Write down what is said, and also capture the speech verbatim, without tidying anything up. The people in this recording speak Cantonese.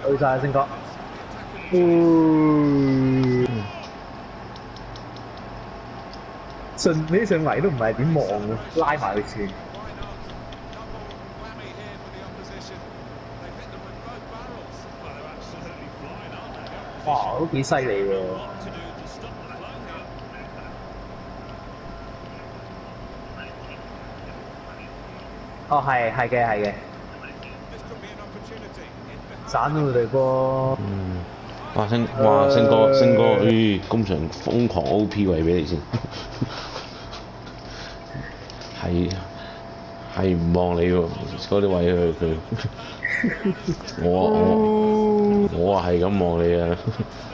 去晒星哥。嗯，順呢上圍都唔係點望嘅，拉埋佢線。哇，都幾犀利喎！哦，係係嘅係嘅，散咗佢哋波。 嗯，哇星哇星哥星哥，咦工場瘋狂 O P 位俾你先，係係唔望你喎，嗰啲位佢佢，我我我啊係咁望你啊。